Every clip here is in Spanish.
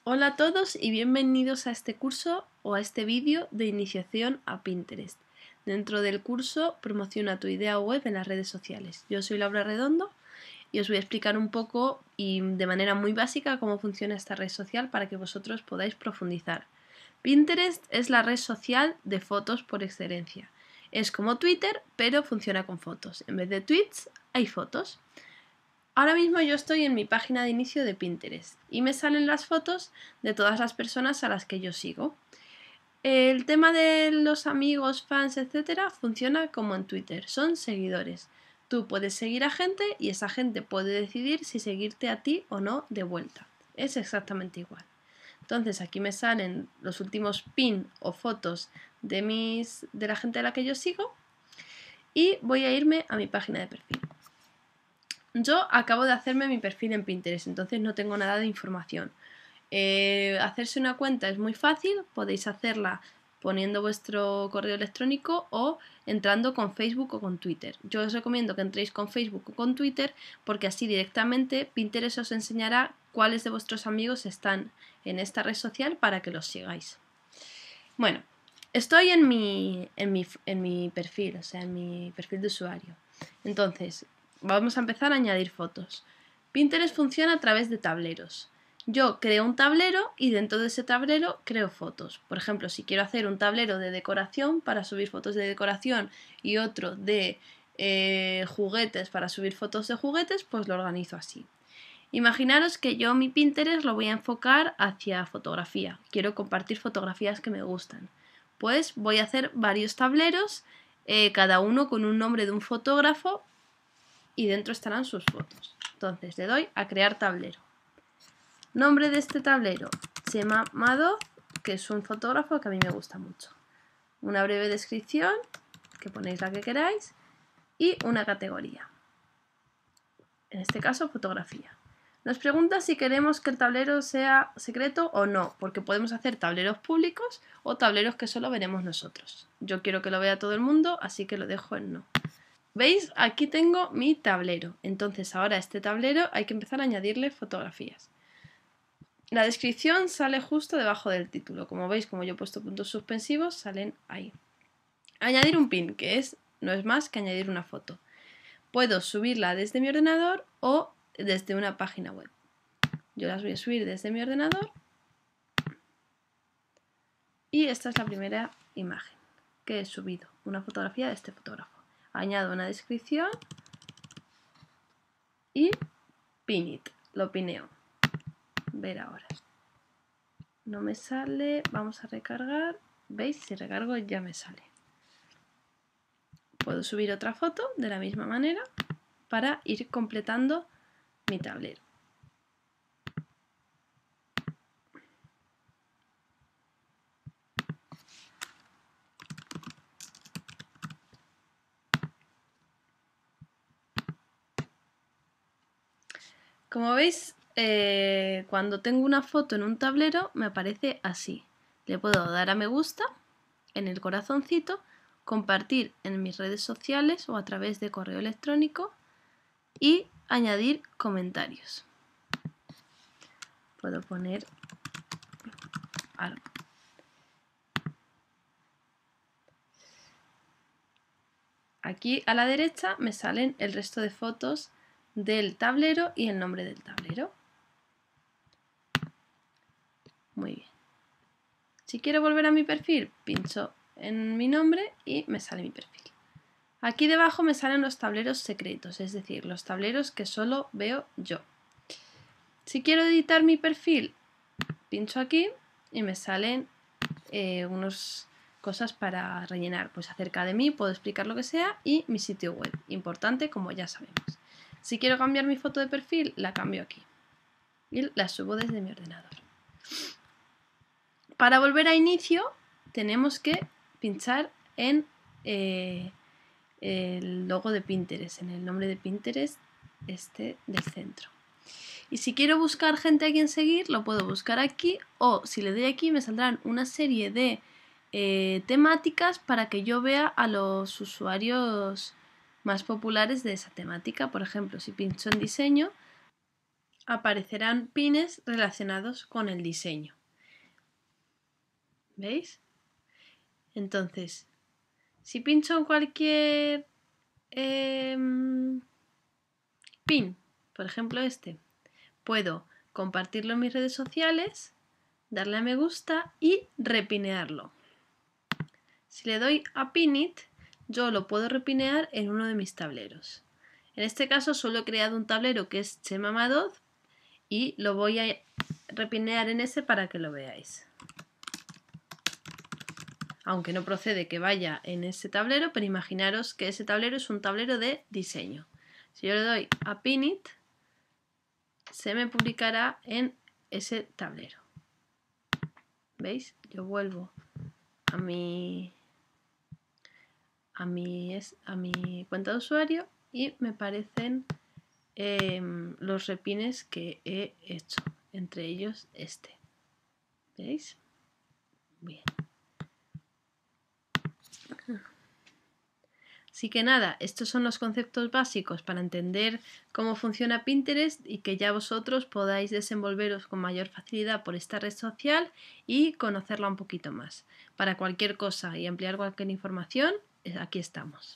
Hola a todos y bienvenidos a este curso o a este vídeo de iniciación a Pinterest. Dentro del curso Promociona tu idea web en las redes sociales. Yo soy Laura Redondo y os voy a explicar un poco y de manera muy básica cómo funciona esta red social para que vosotros podáis profundizar. Pinterest es la red social de fotos por excelencia. Es como Twitter, pero funciona con fotos. En vez de tweets, hay fotos. Ahora mismo yo estoy en mi página de inicio de Pinterest y me salen las fotos de todas las personas a las que yo sigo. El tema de los amigos, fans, etcétera, funciona como en Twitter, son seguidores. Tú puedes seguir a gente y esa gente puede decidir si seguirte a ti o no de vuelta. Es exactamente igual. Entonces aquí me salen los últimos pin o fotos de la gente a la que yo sigo y voy a irme a mi página de perfil. Yo acabo de hacerme mi perfil en Pinterest, entonces no tengo nada de información. Hacerse una cuenta es muy fácil, podéis hacerla poniendo vuestro correo electrónico o entrando con Facebook o con Twitter. Yo os recomiendo que entréis con Facebook o con Twitter porque así directamente Pinterest os enseñará cuáles de vuestros amigos están en esta red social para que los sigáis. Bueno, estoy en mi perfil, o sea, en mi perfil de usuario. Entonces, vamos a empezar a añadir fotos. Pinterest funciona a través de tableros. Yo creo un tablero y dentro de ese tablero creo fotos. Por ejemplo, si quiero hacer un tablero de decoración para subir fotos de decoración y otro de juguetes para subir fotos de juguetes, pues lo organizo así. Imaginaros que yo mi Pinterest lo voy a enfocar hacia fotografía. Quiero compartir fotografías que me gustan. Pues voy a hacer varios tableros, cada uno con un nombre de un fotógrafo y dentro estarán sus fotos. Entonces le doy a crear tablero. Nombre de este tablero, Chema Madoz, que es un fotógrafo que a mí me gusta mucho. Una breve descripción, que ponéis la que queráis, y una categoría. En este caso, fotografía. Nos pregunta si queremos que el tablero sea secreto o no, porque podemos hacer tableros públicos o tableros que solo veremos nosotros. Yo quiero que lo vea todo el mundo, así que lo dejo en no. ¿Veis? Aquí tengo mi tablero. Entonces ahora a este tablero hay que empezar a añadirle fotografías. La descripción sale justo debajo del título. Como veis, como yo he puesto puntos suspensivos, salen ahí. Añadir un pin, que no es más que añadir una foto. Puedo subirla desde mi ordenador o desde una página web. Yo las voy a subir desde mi ordenador y esta es la primera imagen que he subido, una fotografía de este fotógrafo. Añado una descripción y pin it, lo pineo. Ver ahora. No me sale, vamos a recargar. ¿Veis? Si recargo ya me sale. Puedo subir otra foto de la misma manera para ir completando mi tablero. Como veis, cuando tengo una foto en un tablero me aparece así. Le puedo dar a me gusta en el corazoncito, compartir en mis redes sociales o a través de correo electrónico y añadir comentarios. Puedo poner algo. Aquí a la derecha me salen el resto de fotos del tablero y el nombre del tablero. Muy bien. Si quiero volver a mi perfil, pincho en mi nombre y me sale mi perfil. Aquí debajo me salen los tableros secretos, es decir, los tableros que solo veo yo. Si quiero editar mi perfil, pincho aquí y me salen unas cosas para rellenar. Pues acerca de mí, puedo explicar lo que sea y mi sitio web, importante como ya sabemos. Si quiero cambiar mi foto de perfil, la cambio aquí y la subo desde mi ordenador. Para volver a inicio, tenemos que pinchar en el logo de Pinterest, en el nombre de Pinterest, del centro. Y si quiero buscar gente a quien seguir, lo puedo buscar aquí o si le doy aquí me saldrán una serie de temáticas para que yo vea a los usuarios más populares de esa temática. Por ejemplo, si pincho en diseño, aparecerán pines relacionados con el diseño. ¿Veis? Entonces, si pincho en cualquier pin, por ejemplo este, puedo compartirlo en mis redes sociales, darle a me gusta y repinearlo. Si le doy a Pin It, yo lo puedo repinear en uno de mis tableros. En este caso solo he creado un tablero que es Chema Madoz y lo voy a repinear en ese para que lo veáis. Aunque no procede que vaya en ese tablero, pero imaginaros que ese tablero es un tablero de diseño. Si yo le doy a Pin It, se me publicará en ese tablero. ¿Veis? Yo vuelvo a mi cuenta de usuario y me aparecen los repines que he hecho, entre ellos este. ¿Veis? Bien. Así que nada, estos son los conceptos básicos para entender cómo funciona Pinterest y que ya vosotros podáis desenvolveros con mayor facilidad por esta red social y conocerla un poquito más. Para cualquier cosa y ampliar cualquier información, aquí estamos.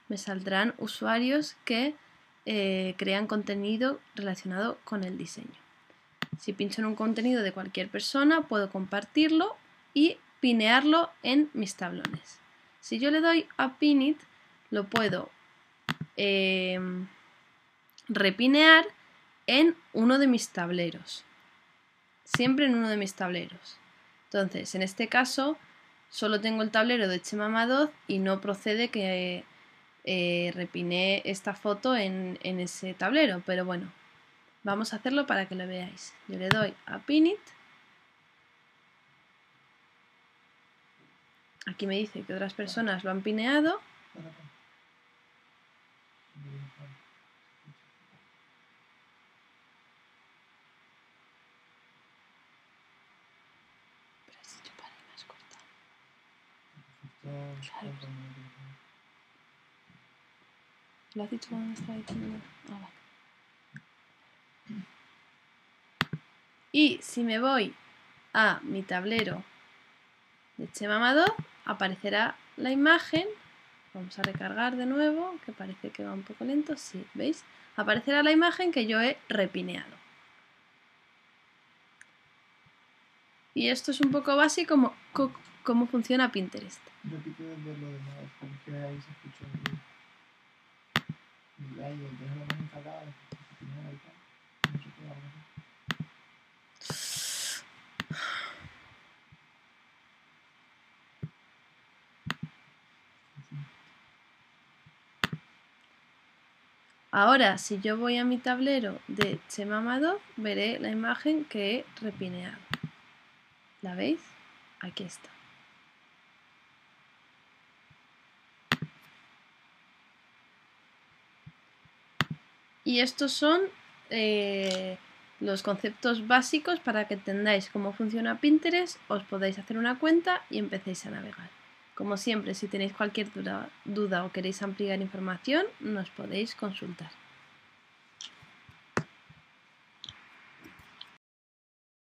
me saldrán usuarios que crean contenido relacionado con el diseño. Si pincho en un contenido de cualquier persona, puedo compartirlo y pinearlo en mis tablones. Si yo le doy a Pin It, lo puedo repinear en uno de mis tableros. Siempre en uno de mis tableros. Entonces, en este caso, solo tengo el tablero de Chema Madoz y no procede que repinee esta foto en ese tablero. Pero bueno, vamos a hacerlo para que lo veáis. Yo le doy a Pin It. Aquí me dice que otras personas lo han pineado. Claro. ¿Lo has dicho cuando estaba diciendo? Ah, vale. Y si me voy a mi tablero de Chema Madoz, aparecerá la imagen. Vamos a recargar de nuevo, que parece que va un poco lento. Sí, ¿veis? Aparecerá la imagen que yo he repineado. Y esto es un poco básico cómo funciona Pinterest. Repite desde lo de Madoz, porque ahí se escuchó y ahí dejo la imagen calada, primero y tal. No se puede hablar. Ahora, si yo voy a mi tablero de Chema Madoz, veré la imagen que he repineado. ¿La veis? Aquí está. Y estos son los conceptos básicos para que entendáis cómo funciona Pinterest, os podáis hacer una cuenta y empecéis a navegar. Como siempre, si tenéis cualquier duda o queréis ampliar información, nos podéis consultar.